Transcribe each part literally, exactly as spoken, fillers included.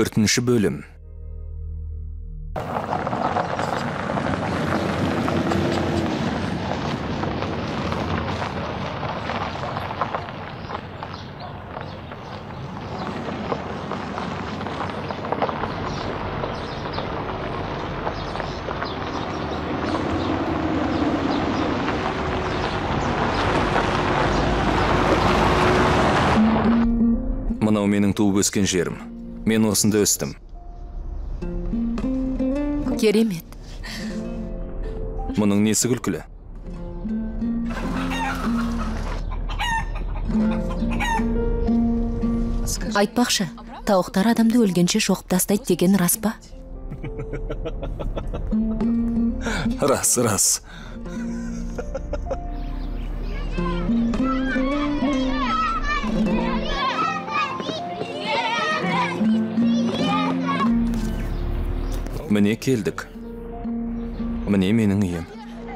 төртінші бөлім. Мынау менің туып өскен жерім. Мен осында өстім. Керемет. Мұның несі күлкілі? Айтпақшы, тауықтар адамды өлгенше шоқып тастайды деген рас па? Рас, рас. Міне келдік. Міне менің үйім.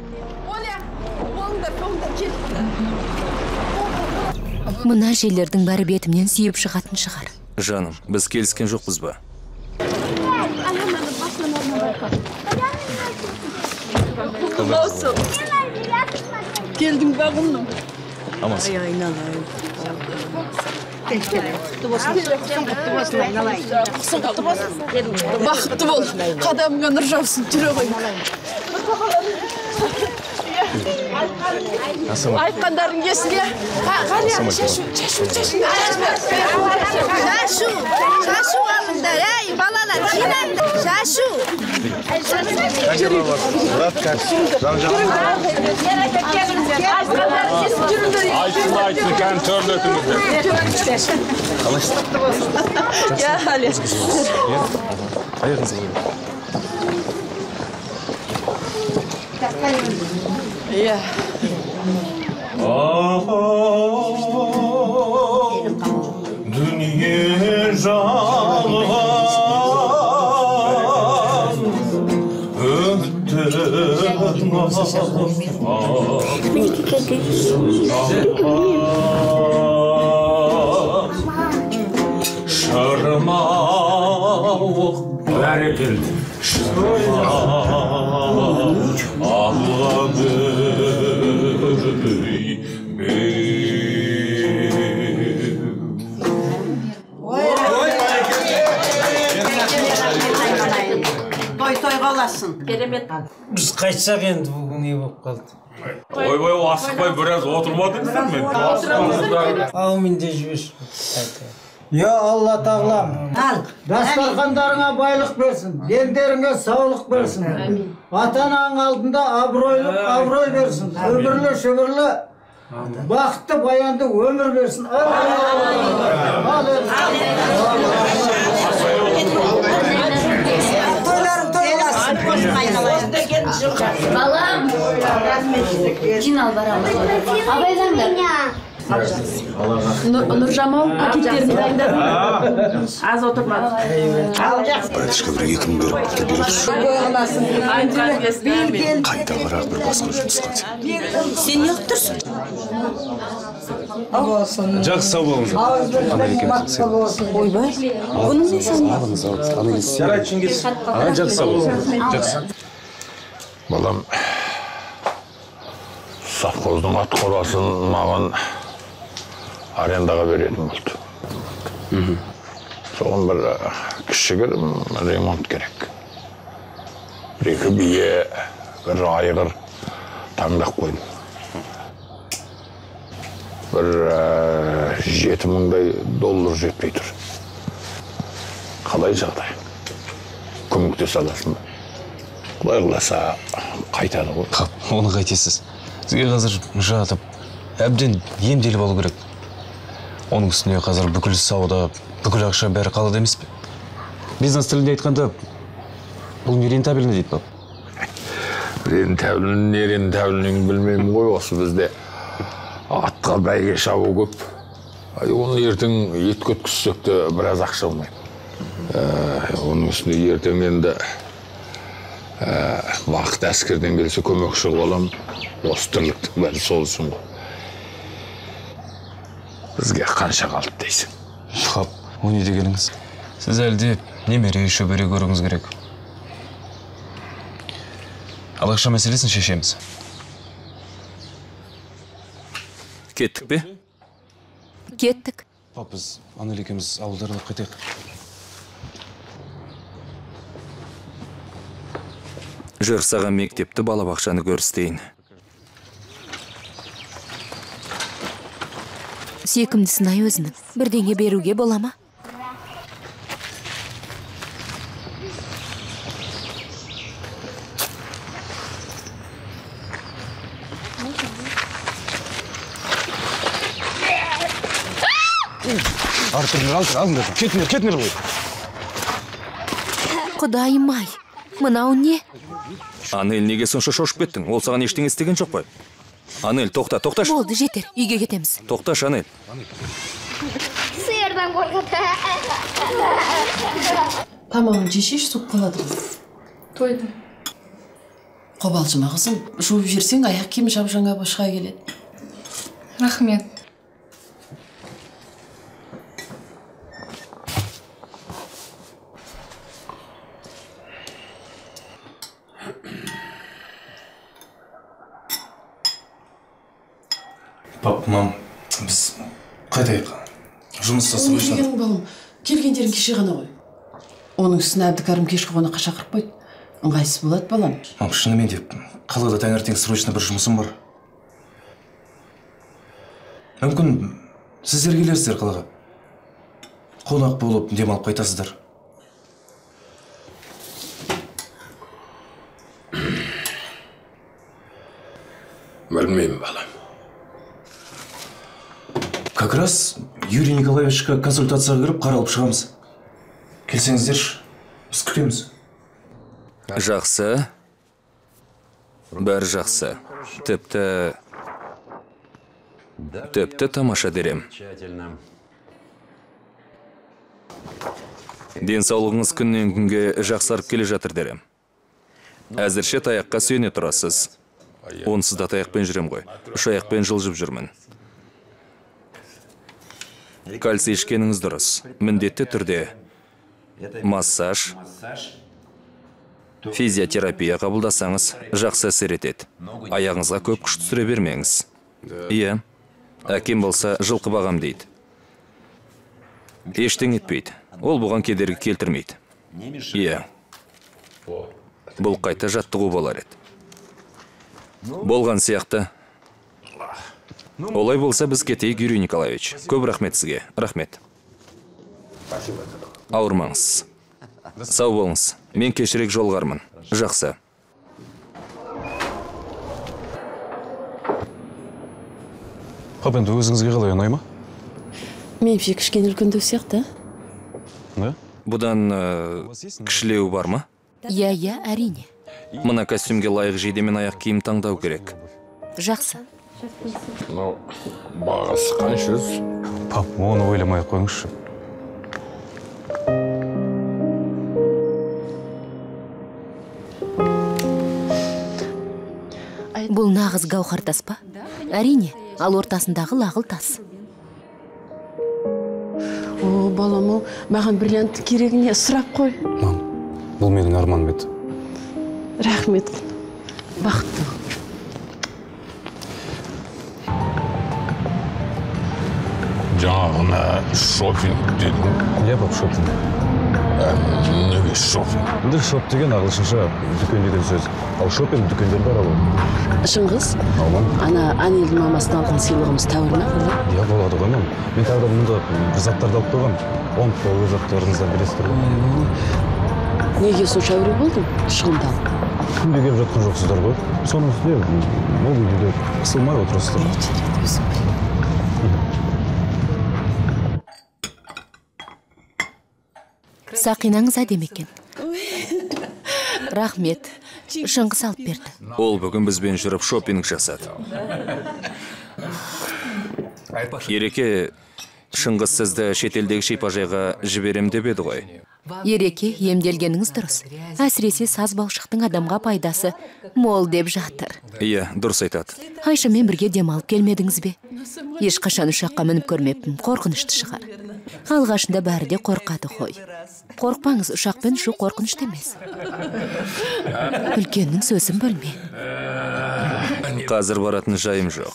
Мына желердің бәрі бетімнен сүйіп шығатын шығар. Жаным, біз келіскен жоқпыз ба? Келдің бе құлым? Амас. Бақытты бол, қадамыңа нұр жаусын, жүре ғой. Айтқандарың есіңе? Қане, шашу, шашу, шашу. Шашу, шашу алыңдар, ей, балалар, жинаңдар, шашу. Айтсын, айтсын, кән төрді өтіңіздер. Я, Али. Аяғыңыз еңін. Я. Dünya жалған өттің шырмауық бәрекелді шырмауық Allah'ım Той-той қаласын. Керемет. Біз қайтсақ енді бүгін не болып қалды. Ойбай, асықпай біраз отырмадыңыздар мен. Аумин де жіберші. Я Алла тағлам. Дастархандарыңа байлық берсін, дендеріңе саулық берсін. Ата-анаң алдында абыройлы абырой берсін. Өмірлі шүбірлі бақытты баянды өмір берсін. Тойларың тойласын. Балам, жинал барамыз. Абайлаңдар. Нұржамал, пакеттерін дайындадым. Аз отырмады. Братышқа бір екі мың беріп беріп. Қайта бірақ бір басқа жұмысқа. Сен не тұрсың? Жақсы сау болыңыз. Ойбай, бұның не саны? Жақсы сау болыңыз. Балам, совхоздың ат қорасын маған арендаға беретін болды. Соған бір кішігірім ремонт керек. Бір-екі бие, бір айғыр таңдақ қойдым. Бір жеті мыңдай доллар жетпей тұр. Қалай жағдай? Көмектесе аласың ба? Құдай қаласа қайтады ғой. Оны қайтесіз. Сізге қазір жатып, әбден емделіп алу керек. Оның үстіне қазір бүкіл сауда, бүкіл ақша бәрі қалады емес пе? Бизнес тілінде айтқанда, бұл не рентабельный дейді бап? Рентабельный, не рентабельный білмеймін ғой, осы бізде атқа бәйге шабу көп. Оны ертең ет көткізсек те біраз ақша алмайды. Оның үстіне ертең енді вақыт әскерден келсе көмекші болам, осы тірліктік бәрі сол үшін ғой. Бізге қанша қалды дейсің? Қап, о не дегеніңіз? Сіз әлде немере шөбере көруіңіз керек. Ал ақша мәселесін шешеміз. Кеттік пе? Кеттік. Пап, біз Анель екеуміз ауылдарға қайтайық. Жүр, саған мектепті балабақшаны көрістейін. Сүйкімді сынай өзінің. Бірдеңе беруге бола ма? Артырыңдар, алтыр, алыңдар. Кетіңдер, кетіңдер ғой. Құдайым-ай, мынау не? Анель, неге сонша шошып кеттің? Ол саған ештеңе істеген жоқ қой. Анель, тоқта, тоқташ. Болды, жетер. Үйге кетеміз. Тоқташ, Анель. Сиырдан қорқады. Тамағын жешеш суып қалады ғой. Тойды. Қобалжыма қызым, жуып жерсең аяқ киім жап-жаңа бошқа келеді. Рахмет. Пап, мам, біз қайтайық. Жұмыста сұрышын. Келген балым, келгендерін кеше ғана ғой. Оның үстіне Әбдікәрім кешкі қонаққа шақырып қойды. Ыңғайсыз болады балам. Мам, шынымен деп, қалада таңертең срочно бір жұмысым бар. Мүмкін сіздер келерсіздер қалаға. Қонақ болып демалып қайтасыздар. Білмеймін, балам. Как раз Юрий Николаевичқа консультацияға кіріп қаралып шығамыз. Келсеңіздерші, біз күтеміз. Жақсы. Бәрі жақсы. Тіпті... Тіпті тамаша дерем. Денсаулығыңыз күннен күнге жақсарып келе жатыр дерем. Әзірше таяққа сүйене тұрасыз. Онсыз да таяқпен жүрем ғой. Үш аяқпен жылжып жүрмін. Кальций ішкеніңіз дұрыс. Міндетті түрде массаж, физиотерапия қабылдасаңыз, жақсы әсер етеді. Аяғыңызға көп күш түсіре бермеңіз. Иә, әкем болса жылқы бағам дейді. Ештеңе етпейді. Ол бұған кедергі келтірмейді. Иә. Бұл қайта жаттығу болар еді. Болған сияқты. Олай болса біз кетейік, Юрий Николаевич. Көп рахмет сізге. Рахмет. Ауырмаңыз. Сау болыңыз. Мен кешірек жолғармын. Жақсы. Пап, енді өзіңізге қалай ұнай ма? Меніңше кішкене үлкендеу сияқты. Да? Бұдан кішілеу бар ма? Иә, иә, әрине. Мына костюмге лайық жейдемен аяқ киім таңдау керек. Жақсы. Ну, бағасы қанша жүз? Пап, оны ойламай қойыңызшы. Бұл нағыз гауһар тас па? Әрине, ал ортасындағы лағыл тас. О, балам, маған бриллиант керегіне сұрап қой. Мам, бұл менің арманым еді. Рахмет. Бақытты. Жаңағына шопинг дедің. Иә, пап, шопинг. Неге шопинг? Енді шоп деген ағылшынша дүкен деген сөз. Ал шопинг дүкендер бар алу. Шыңғыс, Алмам. ана Анелдің мамасынан алған сыйлығымыз тәуір ме болды? Иә, болады ғой, мам. Мен тағы да мұнда бір заттарды алып қойғам. Оны да өз заттарыңыздан бересіздер ғой. Неге сонша әуре болдың? Шығындалып. Күнде келіп жатқан жоқсыздар ғой. Соның үстіне ол үйде қысылмай отырасыздар. Сақинаңыз әдем екен. Рахмет. Шыңғыс алып берді. Ол бүгін бізбен жүріп шопинг жасады. Ереке, Шыңғыс сізді шетелдегі шипажайға жіберем деп еді ғой. Ереке, емделгеніңіз дұрыс. Әсіресе саз балшықтың адамға пайдасы мол деп жатыр. Иә, дұрыс айтады. Айшамен бірге демалып келмедіңіз бе? Ешқашан ұшаққа мініп көрмеппін, қорқынышты шығар. Алғашында бәрі де қорқады ғой. Қорықпаңыз, ұшақпен ұшу қорқынышты емес. Үлкеннің сөзін бөлме. Қазір баратын жайым жоқ.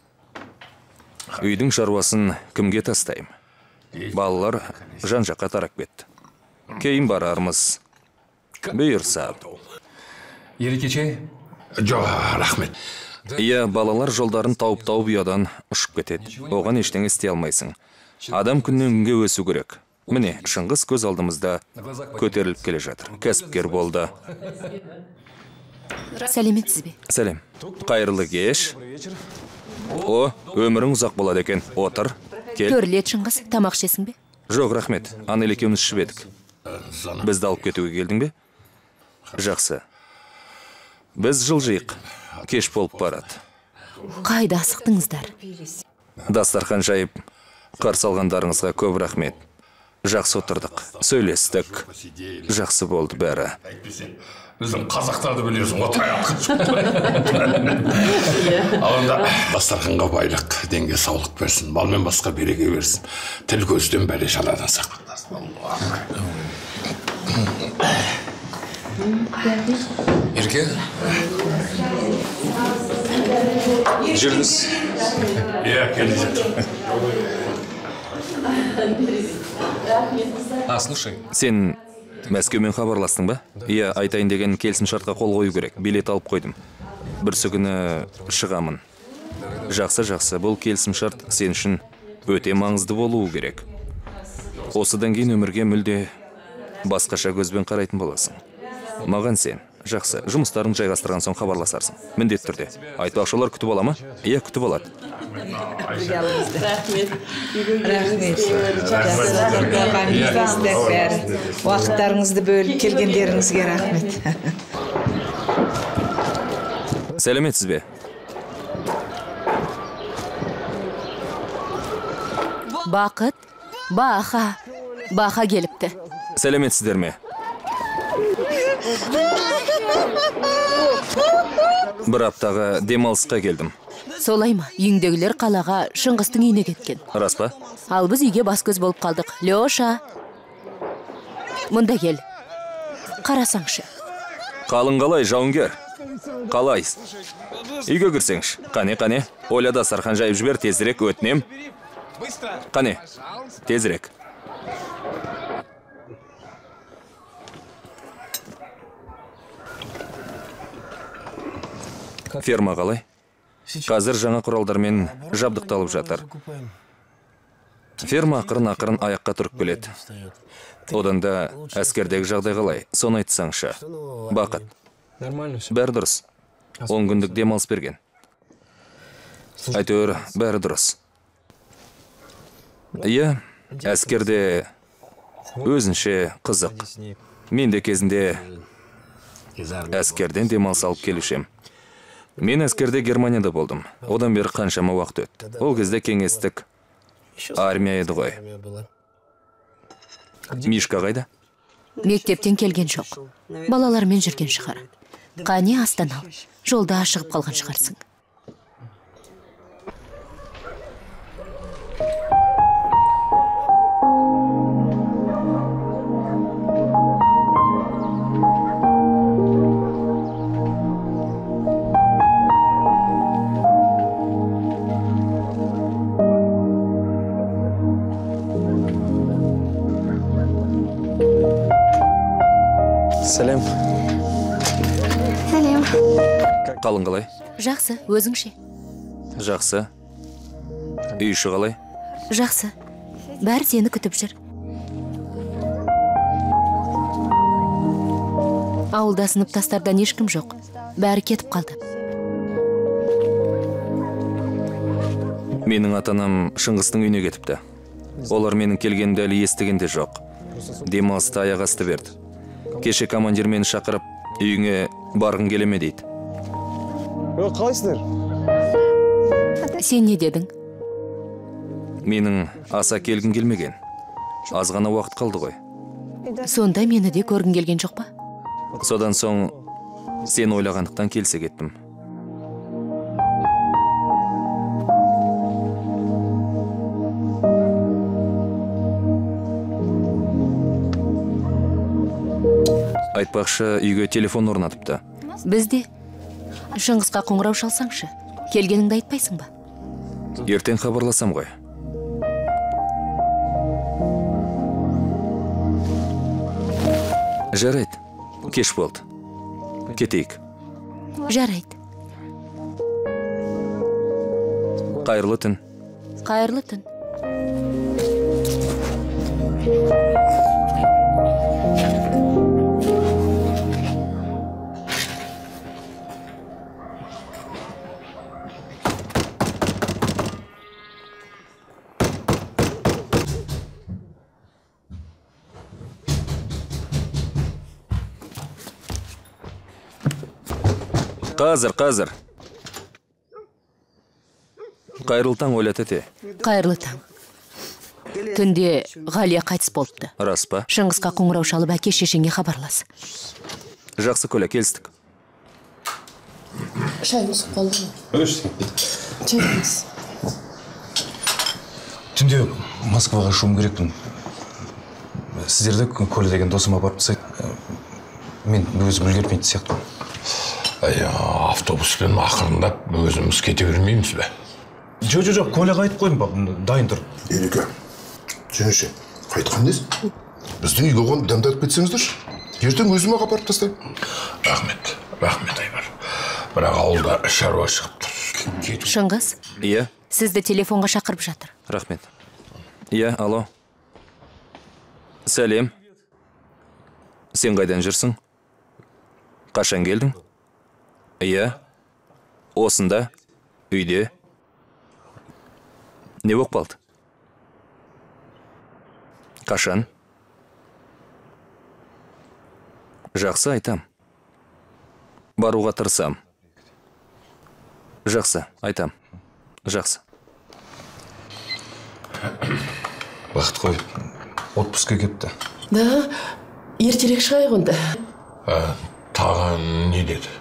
Үйдің шаруасын кімге тастайым? Балалар жан-жаққа тарап кетті. Кейін барармыз. Бұйырса. Ерекеше? Жоқ, рахмет. Иә, балалар жолдарын тауып-тауып ұядан ұшып кетеді. Оған ештеңе істей алмайсың. Адам күннен күнге өсу керек. Міне, Шыңғыс көз алдымызда көтеріліп келе жатыр. Кәсіпкер болды. Сәлеметсіз бе? Сәлем. Қайырлы кеш. О, өмірің ұзақ болады екен. Отыр. Кел. Төрлет Шыңғыс, тамақ ішесің бе? Жоқ, рахмет. Анел екеуміз ішіп едік. Бізді алып кетуге келдің бе? Жақсы. Біз жылжиық. Кеш болып барады. Қайда асықтыңыздар? Дастархан жайып, қарсы алғандарыңызға көп рахмет. Жақсы отырдық, сөйлестік. Жақсы болды бәрі. Біздің қазақтарды білесің, отырайық. Алында дастарханға байлық, денге саулық берсін, мал мен басқа береке берсін. Тіл көзден бәле жаладан сақтасын. Ерке? Жүрдіңіз? Иә, келді жатыр. А, слушай. Сен Мәскеумен хабарластың ба? Иә, айтайын деген келісім шартқа қол қою керек. Билет алып қойдым. Бірсі күні шығамын. Жақсы, жақсы, бұл келісім шарт сен үшін өте маңызды болуы керек. Осыдан кейін өмірге мүлде басқаша көзбен қарайтын боласың. Маған сен, жақсы, жұмыстарын жайғастырған соң хабарласарсың. Міндет түрде. Айтпақшылар күтіп ала ма? Иә, күтіп алады. Рахмет. Рахмет. Уақыттарыңызды бөліп келгендеріңізге рахмет. Сәлеметсіз бе? Бақыт, Баха, Баха келіпті. Сәлеметсіздер ме? Бір аптаға демалысқа келдім. Солай ма? Үйіңдегілер қалаға Шыңғыстың үйіне кеткен. Рас па? Ал біз үйге бас көз болып қалдық. Леша, мұнда кел. Қарасаңшы. Қалың қалай, жауынгер? Қалай? Үйге кірсеңш. Қане, қане. Оля дастархан жайып жібер, тезірек өтінем. Қане, тезірек. Ферма қалай? Қазір жаңа құралдармен жабдықталып жатыр. Ферма ақырын-ақырын аяққа тұрып келеді. Одан да әскердегі жағдай қалай? Соны айтсаңшы. Бақыт. Бәрі дұрыс. он күндік демалыс берген. Әйтеуір, бәрі дұрыс. Иә, әскерде өзінше қызық. Мен де кезінде әскерден демалыс алып келушем. Мен әскерде Германияда болдым. Одан бері қаншама уақыт өтті. Ол кезде кеңестік армия еді ғой. Мишка қайда? Мектептен келген жоқ. Балалармен жүрген шығар. Қане, астан ал. Жолда шығып қалған шығарсың. Сәлем. Сәлем. Қалың қалай? Жақсы, өзіңше. Жақсы. Үй іші қалай? Жақсы. Бәрі сені күтіп жүр. Ауылда сыныптастардан ешкім жоқ. Бәрі кетіп қалды. Менің атанам Шыңғыстың үйіне кетіпті. Олар менің келгенімді әлі естігенде жоқ. Демалысты аяқ асты берді. Кеше командир мені шақырып, үйіңе барғың келеме дейді. Қалайсыздар? Сен не дедің? Менің аса келгім келмеген. Аз ғана уақыт қалды ғой. Сонда мені де көргің келген жоқ па? Содан соң сен ойлағандықтан келсе кеттім. айтпақшы үйге телефон орнатыпты. Бізде. Шыңғысқа қоңырау шалсаңшы. Келгеніңді айтпайсың ба? Ертең хабарласам ғой. Жарайды. Кеш болды. Кетейік. Жарайды. Қайырлы түн. Қайырлы түн. Қазір, қазір. Қайырлы таң, Оля тәте. Қайырлы таң. Түнде Ғалия қайтыс болыпты. Рас па? Шыңғысқа қоңырау шалып әке шешеңе хабарлас. Жақсы, Коля, келістік. Шайыңыз қолды ма? Жеңіз. Түнде Москваға шуым керекпін. Сіздерді Коля деген досыма барып тастайды. Мен өзім үлгермейтін сияқты. Автобуспен ақырындап өзіміз кете бермейміз бе? Жо, жо, жо, Коляға айтып қойдым ба, дайын тұр. Ереке, жеңеше, қайтқан дейсіз? Біздің үйге қонып дәмдатып кетсеңіздерші. Ертең өзіме апарып тастаймын. Рахмет, рахмет Айбар. Бірақ ауылда шаруа шығып тұр. Шыңғыс? Иә. Сізді телефонға шақырып жатыр. Рахмет. Иә, алло. Сәлем. Сен қайдан жүрсің? Қашан келдің? Иә. Осында? Үйде? Не болып қалды? Қашан? Жақсы, айтам. Баруға тырысам. Жақсы, айтам. Жақсы. Бақыт қой, отпускқа кепті. Да, ертерек шығайық онда. Таған не деді?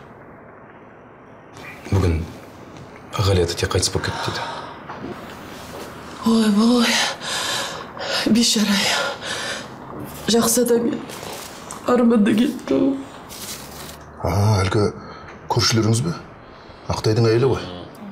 Бүгін Ғалия тәте қайтыс болып кетті деді. Ой, ой, бейшарай. Жақсы адам еді. Арманда кетті. А, әлгі көршілеріңіз бе? Ақтайдың әйелі ғой.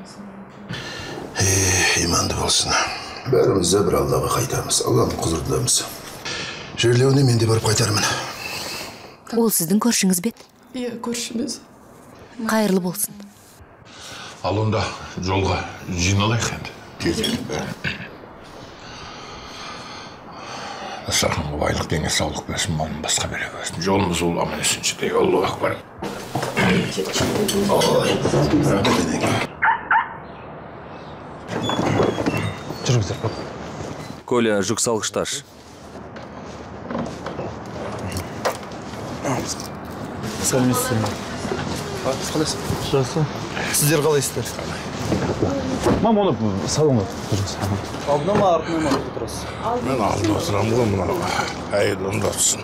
Ей, иманды болсын. Бәріміз де бір Аллаға қайтамыз. Алланың құзырындамыз. Жерлеуіне мен де барып қайтармын. Ол сіздің көршіңіз бе? Иә, көршіміз. Қайырлы болсын. Ал онда жолға жиналайық енді. Саған байлық денге саулық берсін, малын басқа бере берсін. Жолымыз ол аман есінші дей, Аллаху акбар. Жүріңіздер, пап. Коля, жүк салғышташ. Сәлеметсіздер. Қалайсың? Жақсы. Сіздер қалайсыздар? Мам, оны салонға тұрыңыз. Алдына ма, артына ма отырасыз? Мен алдына отырам ғой, мына әйел онда тұрсын.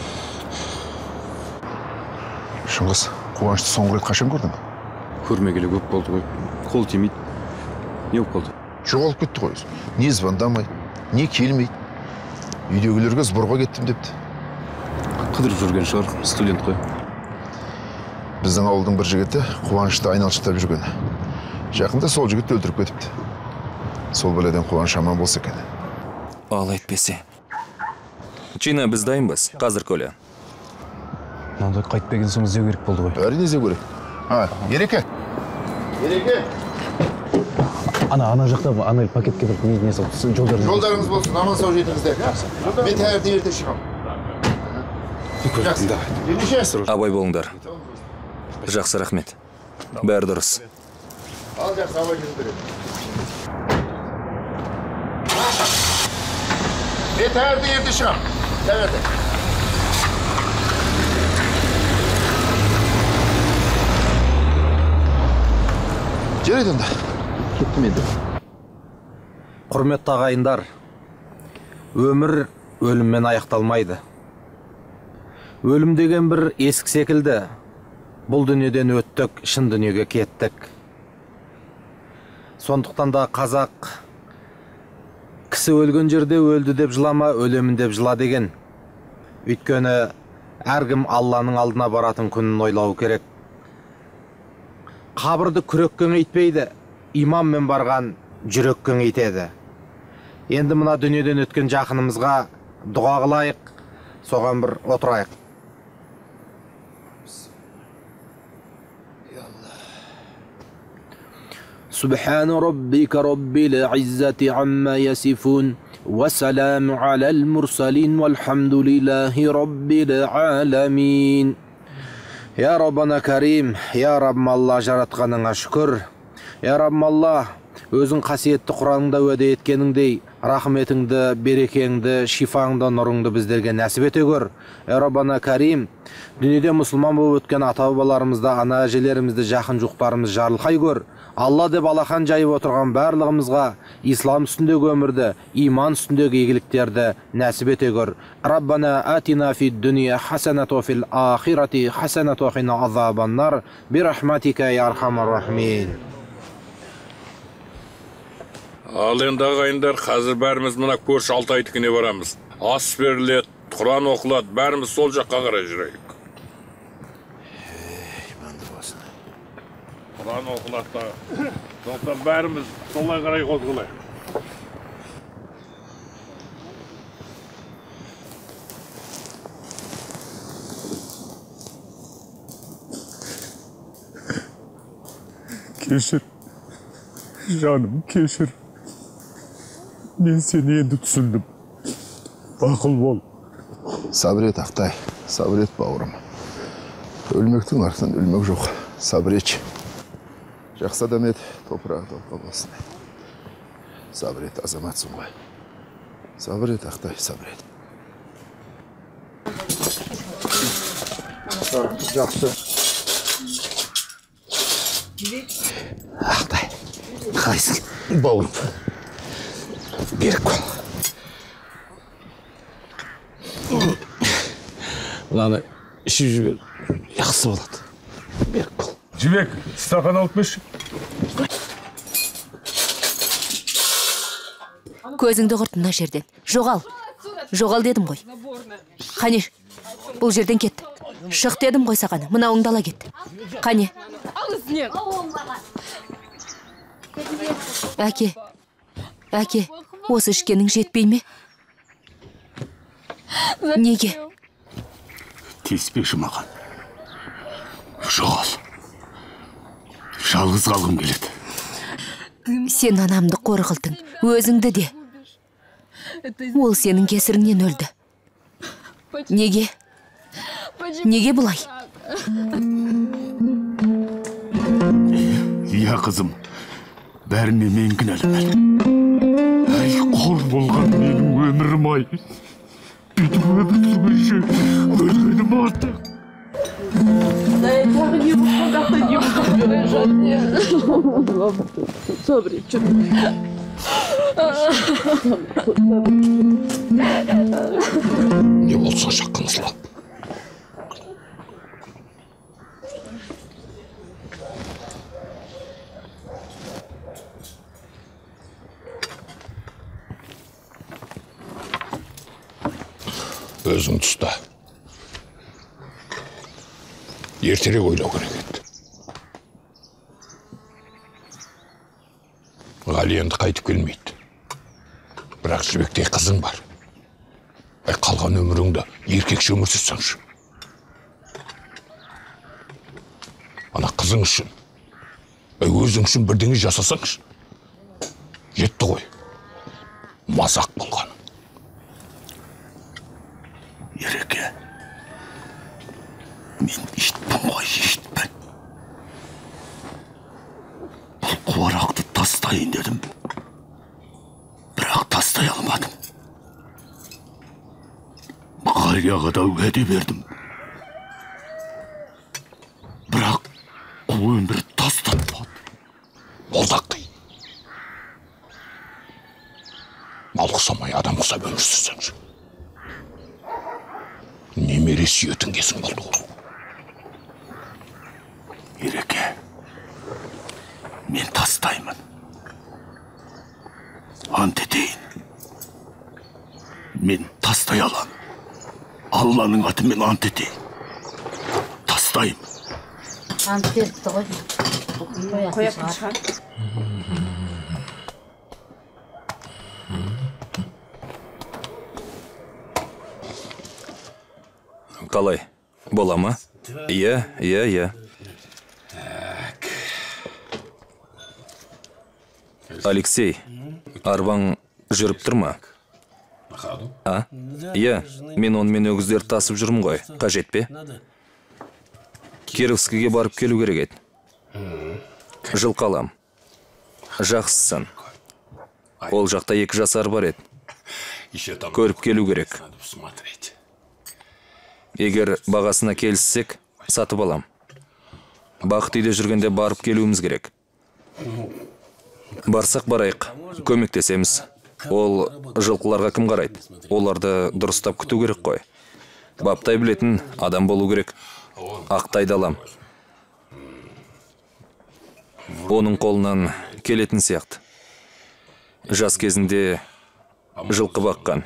Шыңғыс, Қуанышты соңғы рет қашан көрдің? Көрмегелі көп болды ғой. Қол тимейді. Не болып қалды? Жоғалып кетті ғой. Не звондамайды, не келмейді. Үйдегілерге сборға кеттім депті. Қыдырып жүрген шығар, студент қой. Біздің ауылдың бір жігіті Қуанышты айналшықтап жүрген. Жақында сол жігітті өлтіріп кетіпті. Сол бәледен Қуаныш аман болса екен. Ал айтпесе. Чина, біз дайынбыз. Қазір, Коля. Мынандай қайтпеген соң іздеу керек болды ғой. Әрине іздеу керек. А, Ереке. Ереке. Ана, ана жақта ана пакетке бір не салып, жолдарыңыз. Жолдарыңыз болсын, аман сау жетіңіздер. Мен таңертең ерте шығамын. Абай болыңдар. Жақсы, рахмет. Бәрі дұрыс. Ал жақсы, абай жүріңдер. Мен таңертең ерте шығамын. Таңертең. Жарайды онда. Кеттім енді. Құрметті ағайындар, өмір өліммен аяқталмайды. Өлім деген бір есік секілді. Бұл дүниеден өттік, шын дүниеге кеттік. Сондықтан да қазақ кісі өлген жерде өлді деп жылама, өлемін деп жыла деген. Өйткені әркім Алланың алдына баратын күнін ойлау керек. Қабырды күрек кеңейтпейді, иманмен барған жүрек кеңейтеді. Енді мына дүниеден өткен жақынымызға дұға қылайық, соған бір отырайық. سبحان ربك رب العزة عما يصفون وسلام على المرسلين والحمد لله رب العالمين. يا ربنا كريم، يا رب الله жаратқаныңа шүкір. يا رب الله өзің қасиетті Құраныңда уәде еткеніңдей рахметіңді, берекеңді, шифаңды, нұрыңды біздерге нәсіп ете көр. Я Раббана Карим, дүниеде мұсылман болып өткен ата-бабаларымызды, ана әжелерімізді, жақын жуықтарымыз жарылқай көр. Алла деп алақан жайып отырған барлығымызға ислам үстіндегі өмірді, иман үстіндегі игіліктерді нәсіп ете көр. Раббана атина фид дуния хасанату фил ахирати хасанату қина азабаннар бирахматика я архамар рахмин. Ал енді ағайындар, қазір бәріміз мына көрші Алтайдікіне барамыз. Ас беріледі, Құран оқылады, бәріміз сол жаққа қарай жүрейік. Құран оқылады да, сондықтан бәріміз солай қарай қозғалайық. Кешір, жаным, кешір. Мен сені енді түсіндім. Бақыл бол. Сабыр ет, Ақтай. Сабыр ет, бауырым. Өлмектің артынан өлмек жоқ. Сабыр ет. Жақсы адам ет, топырағы толқа болсын. Сабыр ет, азаматсың ғой. Сабыр ет, Ақтай, сабыр ет. Жақсы. Ақтай, қайсың, бауырым. Берік бол. Ланы, ішіп жібер, жақсы болады. Берік бол. Жібек, стақан алып беші. Көзіңді құрт мына жерден. Жоғал. Жоғал дедім ғой. Қане, бұл жерден кет. Шық дедім ғой саған. Мынауыңды ала кет. Қане. Әке. Әке, осы ішкенің жетпей ме? Неге? Теспеші маған. Жоғал. Жалғыз қалғым келеді. Сен анамды қор қылдың, өзіңді де. Ол сенің кесіріңнен өлді. Неге? Неге бұлай? Иә, қызым. Бәріне мен кінәлімін. Әй, қор болған менің өмірім ай. Бүйтіп өмір сүргенше өлгенім артық. Да я тағы не ұқпа, қақта не ұқпа бережат не. Собри, чүр. Не болса жақынсылап. Өзің тұста. Ертерек ойлау керек еді. Ғали енді қайтып келмейді. Бірақ Жібектей қызың бар. Ай, қалған өміріңді еркекше өмір сүрсеңші. Ана қызың үшін, ай, өзің үшін бірдеңе жасасаңшы. Жетті ғой. Мазақ болған. Ереке, мен иштпін ғой, иштпін. Бұл қуарақты тастайын дедім. Бірақ тастай алмадым. Ғалияға да уәде бердім. Бірақ ол өмір тастатпады. Болдақтай. Мал құсамай адам құсап өмір сүрсеңші. Немере сүйетін кесің болды ғой. Ереке, мен тастаймын. Ант етейін. Мен тастай алам. Алланың атымен ант етейін. Тастайым. Ант беріпті ғой. Қояқтың шығар. Қалай? Бола ма? Иә, иә, иә. Алексей, арбаң жүріп тұр ма? А? Иә, мен онымен өгіздер тасып жүрмін ғой. Қажет пе? Кировскіге барып келу керек еді. Жылқы алам. Жақсысын. Ол жақта екі жасар бар еді. Көріп келу керек. Егер бағасына келіссек, сатып алам. Бақыт үйде жүргенде барып келуіміз керек. Барсақ барайық, көмектесеміз. Ол жылқыларға кім қарайды? Оларды дұрыстап күту керек қой. Баптай білетін адам болу керек. Ақтайды алам. Оның қолынан келетін сияқты. Жас кезінде жылқы баққан.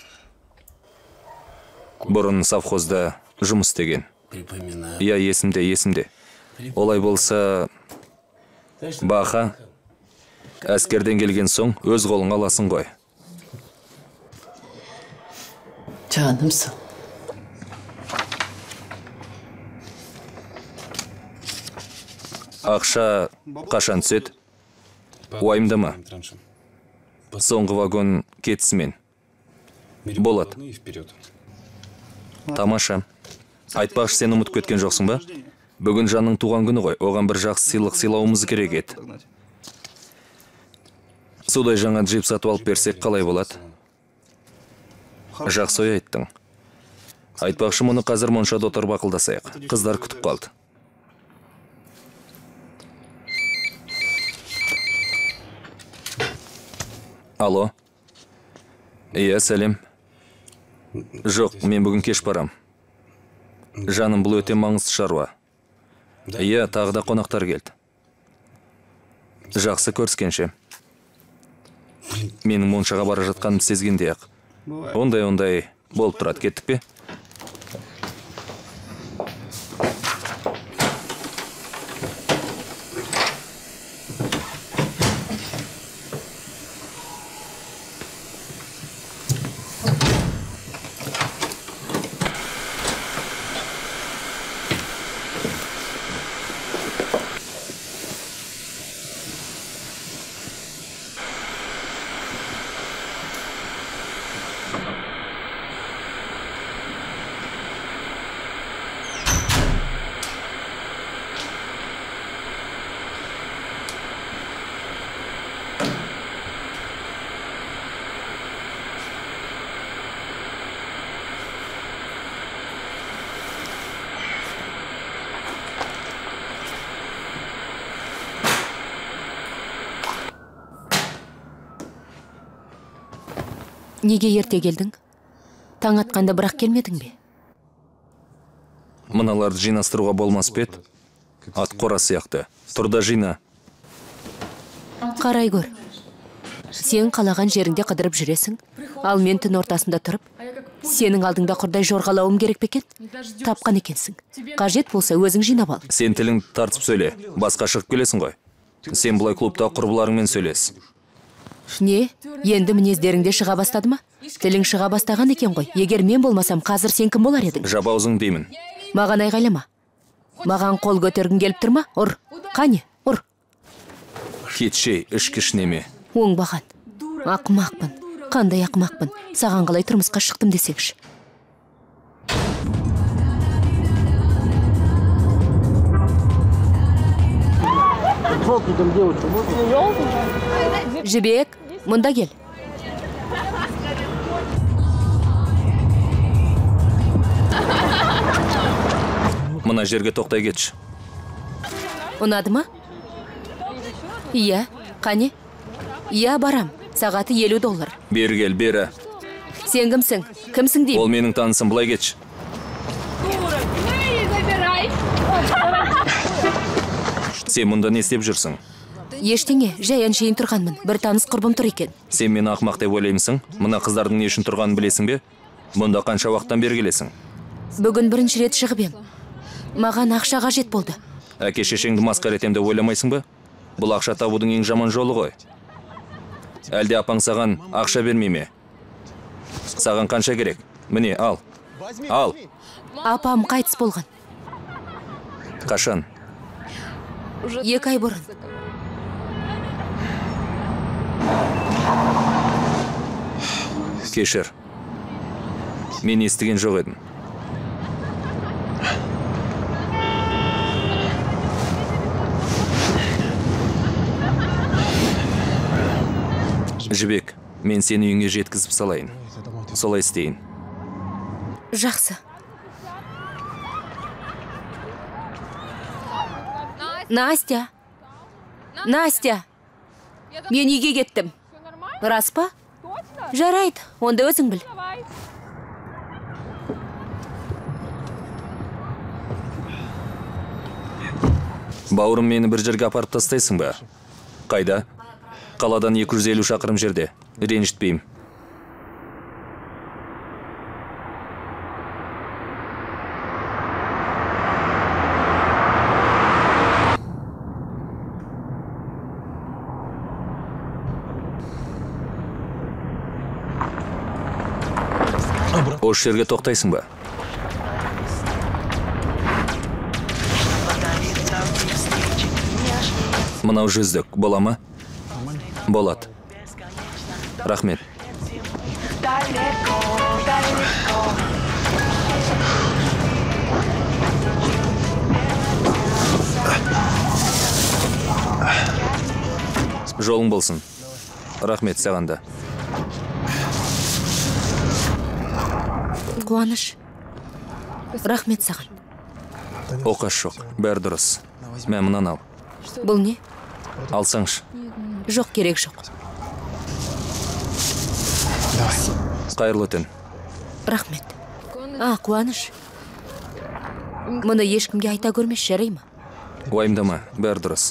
Бұрын совхозда жұмыс істеген. Иә, есімде, есімде. Олай болса, бақа, әскерден келген соң өз қолың аласың ғой. Жанымсың. Ақша қашан түседі? Уайымдама. Соңғы вагон кетісімен. Болады. Тамаша. Айтпақшы, сен ұмытып кеткен жоқсың ба? Бүгін жанның туған күні ғой. Оған бір жақсы сыйлық сыйлауымыз керек еді. Судай жаңа джип сатып алып берсек қалай болады? Жақсы ой айттың. Айтпақшы, мұны қазір моншада отырып ақылдасайық. Қыздар күтіп қалды. Алло. Иә, сәлем. Жоқ, мен бүгін кеш барам. Жаным, бұл өте маңызды шаруа. Иә, тағы да қонақтар келді. Жақсы, көріскенше. Менің моншаға бара жатқаным сезгенде-ақ. Ондай-ондай болып тұрады. Кеттік пе? Неге ерте келдің? Таң атқанда бірақ келмедің бе? Мыналарды жинастыруға болмас пе еді? Ат қора сияқты. Тұрда жина. Қарай көр. Сен қалаған жеріңде қыдырып жүресің, ал мен түн ортасында тұрып, сенің алдыңда құрдай жорғалауым керек пе екен? Тапқан екенсің. Қажет болса өзің жинап ал. Сен тілің тартып сөйле. Басқа шығып келесің ғой. Сен бұлай клубта құрбыларыңмен сөйлес. Не? Енді мінездеріңде шыға бастады ма? Тілің шыға бастаған екен ғой. Егер мен болмасам, қазір сен кім болар едің? Жабаузың деймін. Маған айғайлама. Маған қол көтергің келіп тұр ма? Ұр. Қане, ұр. Кетшей, ішкішнеме. Оңбаған. Ақымақпын. Қандай ақымақпын. Саған қалай тұрмысқа шықтым десекші. Жібек, мұнда кел. Мына жерге тоқтай кетші. Ұнады ма? Иә, қане? Иә, барам. Сағаты елу доллар. Бері кел, бері. Сен кімсің? Кімсің дейм? Ол менің танысым, бұлай кетші. Сен мұнда не істеп жүрсің? Ештеңе, жай әншейін тұрғанмын. Бір таныс құрбым тұр екен. Сен мені ақымақ деп ойлаймысың? Мына қыздардың не үшін тұрғанын білесің бе? Мұнда қанша уақыттан бері келесің? Бүгін бірінші рет шығып ем. Маған ақша қажет болды. Әке шешеңді масқара етем деп ойламайсың ба? Бұл ақша табудың ең жаман жолы ғой. Әлде апаң саған ақша бермей ме? Саған қанша керек? Міне, ал. Ал. Апам қайтыс болған. Қашан? Екі ай бұрын. Кешір. Мен естіген жоқ едім. Жібек, мен сені үйіңе жеткізіп салайын. Солай істейін. Жақсы. Настя. Настя. Мен үйге кеттім. Рас па? Жарайды, онда өзің біл. Бауырым, мені бір жерге апарып тастайсың ба? Қайда? Қаладан екі жүз елу шақырым жерде. Ренжітпеймін. Осы жерге тоқтайсың ба? Мынау жүздік, бола ма? Болады. Рахмет. Жолың болсын. Рахмет саған да. Қуаныш. Рахмет саған. Оқас жоқ, бәрі дұрыс. Мә, мұнан ал. Бұл не? Алсаңшы. Жоқ, керек жоқ. Қайырлы түн. Рахмет. А, Қуаныш. Мұны ешкімге айта көрмес, жарай ма? Уайымдама, бәрі дұрыс.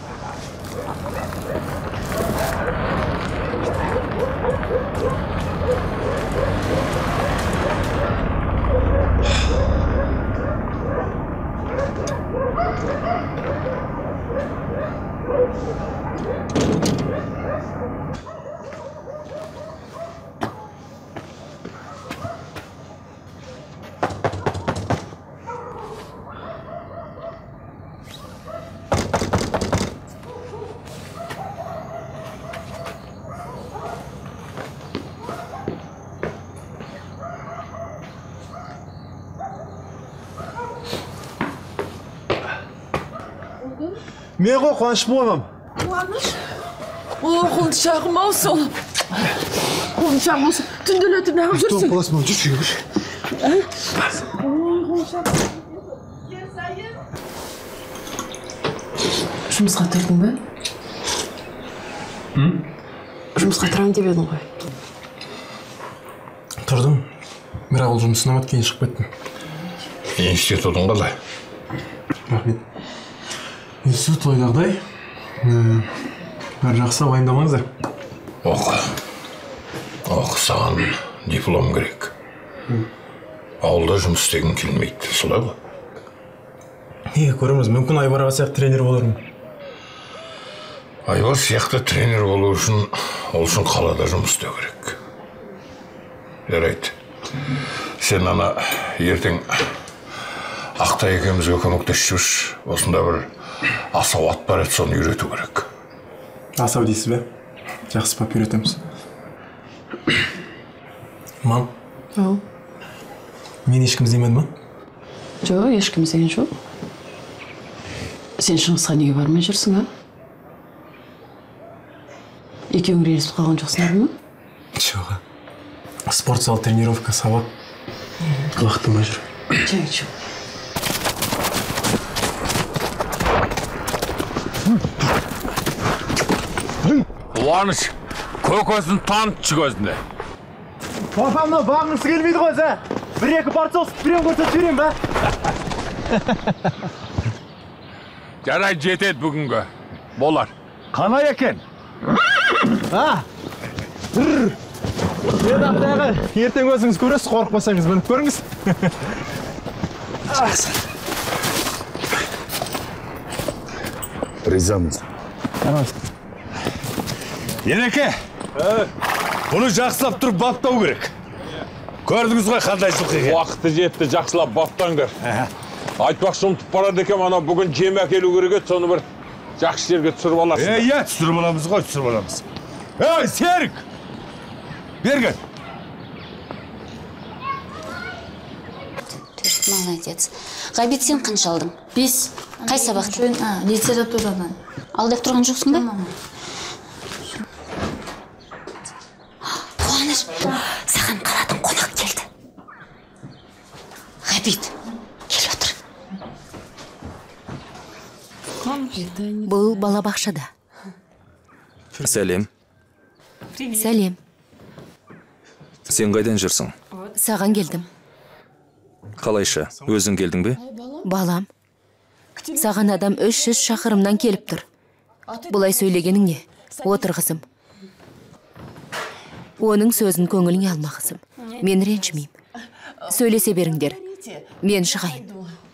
Мен ғой Қуаныш болмам. Қуаныш? О, құлыншағым ау сол. Құлыншағым осы түнделетіп неғып жүрсің? Топ боласың, жүрші, жүрші. Ой, құлыншағым. Жұмысқа тұрдың ба? Жұмысқа тұрам деп едің ғой. Тұрдым. Бірақ ол жұмысын амат кейін шығып кеттім. Институтың қалай? Рахмет. Институт ойдағыдай. Бәрі жақсы, уайымдамаңыздар. Оқы. Оқы, саған диплом керек. Ауылда жұмыс істегің келмейді, солай ғой? Не, көріңіз, мүмкін Айбарға сияқты тренер болармын. Айбар сияқты тренер болу үшін, ол үшін қалада жұмыс істеу керек. Жарайды. Сен ана ертең Ақтай екеумізге көмектесіп жүрші. Осында бір асау ат бар еді, соны үйрету керек. Асау дейсіз бе? Жақсы пап үйретеміз. Мам? Ау. Мен ешкім іздемеді ма? Жоқ, ешкім іздеген жоқ. Сен Шыңғысқа неге бармай жүрсің, а? Екеуің ренжісіп қалған жоқсыңдар ма? Жоқ. Спорт зал, тренировка, сабақ. Уақытым жүр. Жоқ, жоқ. Қуаныш, көкөзін танытшы көзіне. Папамның бағыңысы келмейді ғой, зә? Бір-екі партия олсып бірем көрсетіп берем, бә? Жарай, жетеді бүгінгі. Болар. Қанай екен? А? Енді Ақтай аға, ертең өзіңіз көресіз, қорықпасаңыз мініп көріңіз. Ризамыз. Ереке, бұны жақсылап тұрып баптау керек. Көрдіңіз ғой қандай жылқы екен? Уақыты жетті, жақсылап баптаңдар. Айтпақшы ұмытып барады екен, ана бүгін жем әкелу керек еді, соны бір жақсы жерге түсіріп аласың. Е, иә, түсіріп аламыз ғой, түсіріп аламыз. Ей, Серік! Берген. Молодец. Ғабит, сен қанша алдың? Бес. Қай сабақты? Литературадан. Алдап тұрған жоқсың ба? Қуаныш, саған қаладан қонақ келді. Ғабит, кел отыр. Бұл балабақшада. Сәлем. Сәлем. Сен қайдан жүрсің? Саған келдім. Қалайша, өзің келдің бе? Балам, саған адам үш жүз шақырымнан келіп тұр. Бұлай сөйлегенің не? Отыр қызым. Оның сөзін көңіліңе алма қызым. Мен ренжімеймін. Сөйлесе беріңдер. Мен шығайын.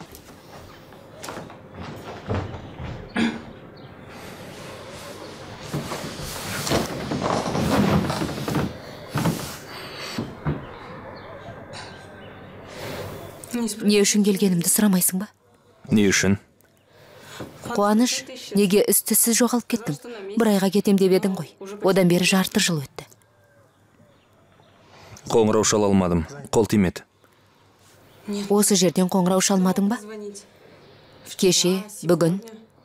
Не үшін келгенімді сұрамайсың ба? Не үшін? Қуаныш, неге із-түссіз жоғалып кеттің? Бір айға кетем деп едің ғой. Одан бері жарты жыл өтті. Қоңырау шала алмадым. Қол тимеді. Осы жерден қоңырау шалмадың ба? Кеше, бүгін.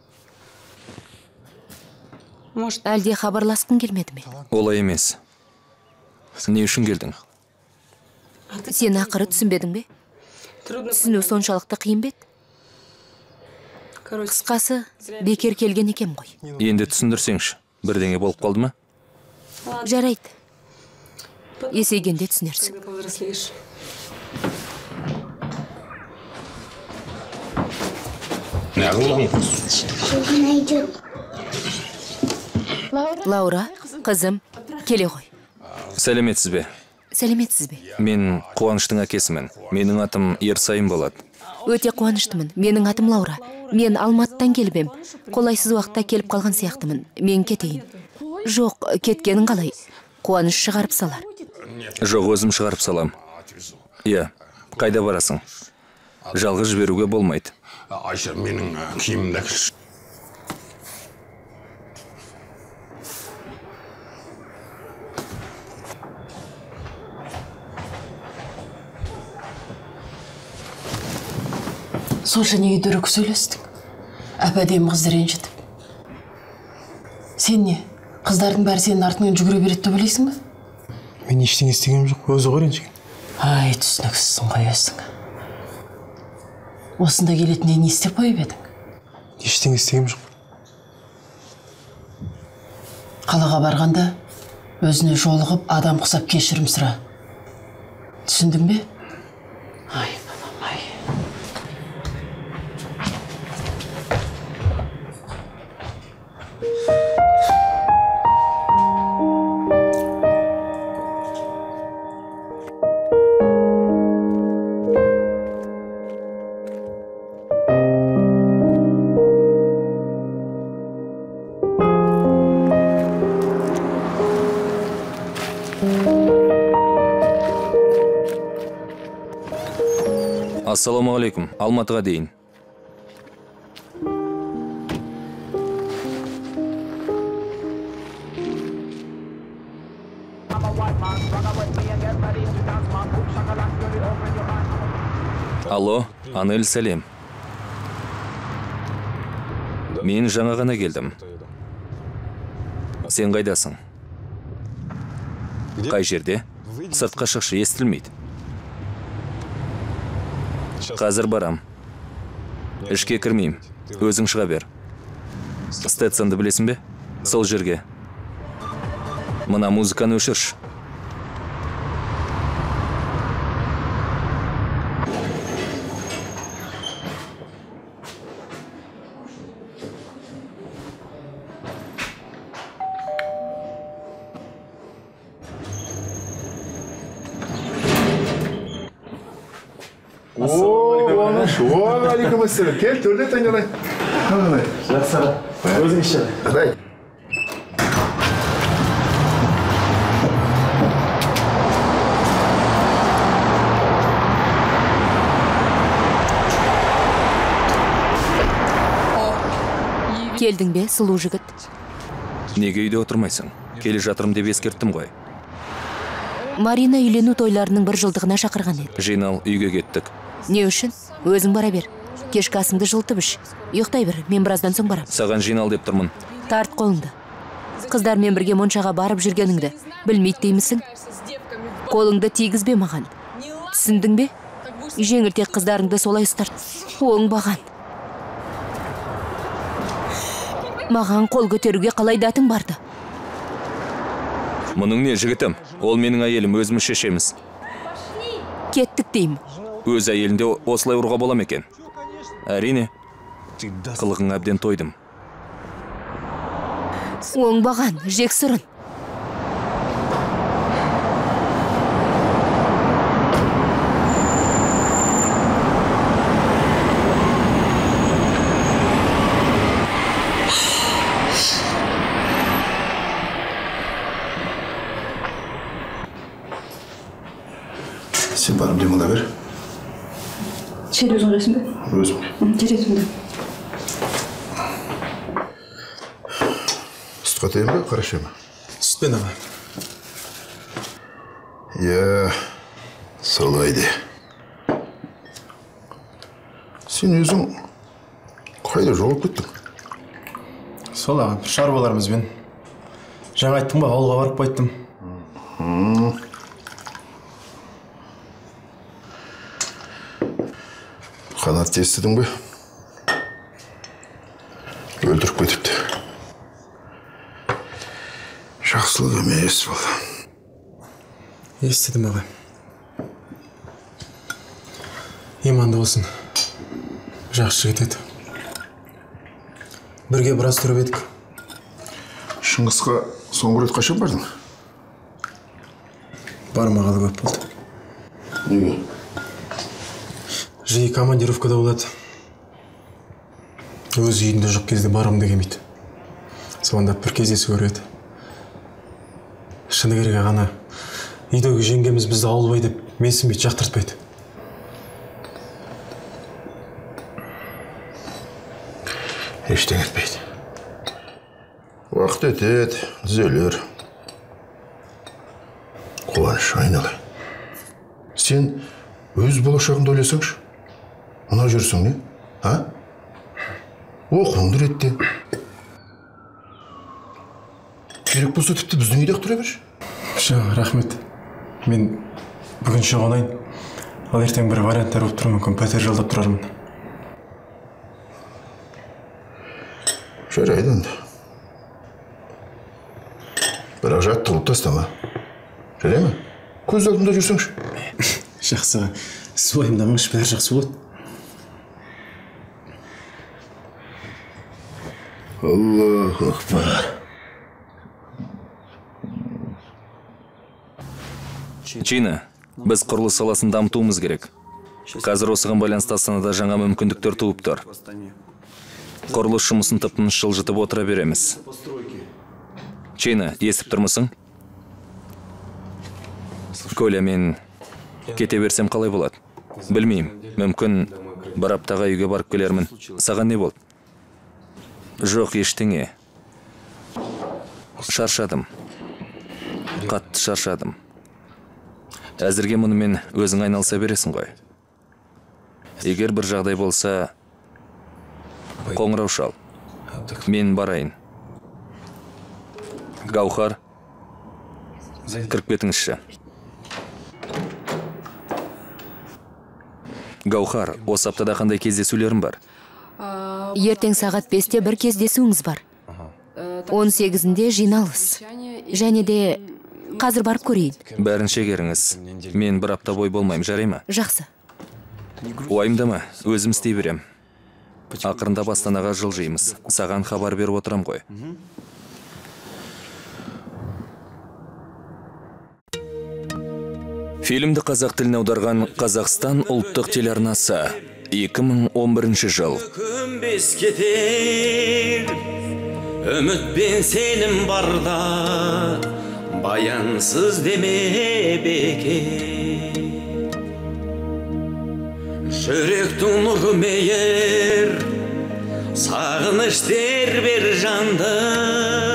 Әлде хабарласқың келмеді ме? Олай емес. Не үшін келдің? Сен ақыры түсінбедің бе? Түсіну соншалықты қиын бет? Қысқасы, бекер келген екен ғой. Енді түсіндірсеңші, бірдеңе болып қалды ма? Жарайды. Есейгенде түсінерсің. Лаура, қызым, келе ғой. Сәлеметсіз бе? Сәлеметсіз бе? Мен Қуаныштың әкесімін. Менің атым Ерсайын болады. Өте қуаныштымын. Менің атым Лаура. Мен Алматыдан келбем. Қолайсыз уақытта келіп қалған сияқтымын. Мен кетейін. Жоқ, кеткенің қалай? Қуаныш шығарып салар. Жоқ, өзім шығарып салам. Иә, қайда барасың? Жалғыз жіберуге болмайды. Айша, менің киімімді әкелші. Сонша неге дөрекі сөйлестің? Әп-әдемі қызды ренжітіп. Сен не? Қыздардың бәрі сенің артыңнан жүгіре береді деп ойлайсың ба? Мен ештеңе істегенім жоқ, өзі ғой ренжіген. Ай, түсініксізсің қоясың. Осында келетінен не істеп қойып едің? Ештеңе істегенім жоқ. Қалаға барғанда өзіне жолығып адам құсап кешірім сұра. Түсіндің бе? Ай, балам, ай. Ассаламағалейкум, Алматыға дейін. Алло, Анель, сәлем. Мен жаңа ғана келдім. Сен қайдасың? Қай жерде? Сыртқа шықшы, естілмейді. Қазір барам. Ішке кірмейм. Өзің шыға бер. Стетсонды білесің бе? Сол жерге. Мына музыканы өшірш. қуаныш, уағалейкум ассалам. Кел, төрлет айналайын. Қалай? Жақсы аға. Өзіңіз ше. Қалай? Келдің бе, сұлу жігіт? Неге үйде отырмайсың? Келе жатырым деп ескерттім ғой. Марина үйлену тойларының бір жылдығына шақырған еді. Жинал, үйге кеттік. Не үшін? Өзің бара бер. Кешкі асыңды жылытып іш. Ұйықтай бер, мен біраздан соң барам. Саған жинал деп тұрмын. Тарт қолыңды. Қыздармен бірге моншаға барып жүргеніңді білмейді деймісің? Қолыңды тигізбе маған. Түсіндің бе? Жеңілтек қыздарыңды солай ұстарт. Оңбаған. Маған қол көтеруге қалай датың барды? Мұның не, жігітім? Ол менің әйелім, өзіміз шешеміз. Кеттік деймін. Өз әйелінде осылай ұруға болам екен. Әрине, қылығың әбден тойдым. Оңбаған, жексұрын. Сен барып демала бер. Шел өзің жүресің бе? Өзім. Жүресің бе? Сүт қатайын ба, қараша ма? Сүтпен аға. Иә, солай де. Сен өзің қайда жоғалып кеттің? Сол аға, шаруаларымызбен. Жаңа айттым ба, ауылға барып қайттым. Қанат естідің бе? Өлтіріп кетіпті. Жақсылық емес бұл. Естідім аға. Иманды болсын. Жақсы жігіт еді. Бірге біраз тұрып едік. Шыңғысқа соңғы рет қашан бардың? Бармағалы көп болды. Неге? Жиі командировкада болады. Өз үйінде жоқ кезде барғым да келмейді. Сондап бір кездесу көреді. Шыны керек ағана, үйдегі жеңгеміз бізді ауылбай деп менсінбейді, жақтыртпайды. Ештен етпейді. Уақыт өтеді, түзелер. Қуаныш, айналай. Сен өз болашағыңды ойласаңшы. Мына жүрсің не? А? Оқуыңды ретте. Керек болса тіпті біздің үйде тұра берші. Жаңа, рахмет. Мен бүгін шығонайын. Ал ертең бір варианттар болып тұрмын, мүмкін пәтер жалдап тұрармын. Жарайды енді. Бірақ жаттығып тастама. Жарай ма? Көз алдында жүрсеңші. Жақсы. Сіз уайымдамаңыз, бәрі жақсы болады. Аллаху акбар. Чина, біз құрылыс саласын дамытуымыз керек. Қазір осыған байланысты Астанада жаңа мүмкіндіктер туып тұр. Құрылыс жұмысын тып-тыныш жылжытып отыра береміз. Чина, естіп тұрмысың? Коля, мен кете берсем қалай болады? Білмеймін, мүмкін бір аптаға үйге барып келермін. Саған не болды? Жоқ, ештеңе. Шаршадым. Қатты шаршадым. Әзірге мұнымен өзің айналса бересің ғой. Егер бір жағдай болса, қоңырау шал. Мен барайын. Гаухар, кіріп кетіңізші. Гаухар, осы аптада қандай кездесулерім бар? Ертең сағат бесте бір кездесуіңіз бар. он сегізінде жиналыс. Және де қазір барып көрейін. Бәрін шегеріңіз. Мен бір апта бой болмайым, жарай ма? Жақсы. Уайымдама, өзім істей берем. Ақырында Астанаға жылжимыз. Саған хабар беріп отырам ғой. Фильмді қазақ тіліне аударған Қазақстан ұлттық телеарнасы екі мың он бірінші жыл. Күмбес кетер, үмітпен сенім барда, баянсыз деме бекер. Жүректің нұры мейір, сағыныш тербер жанды,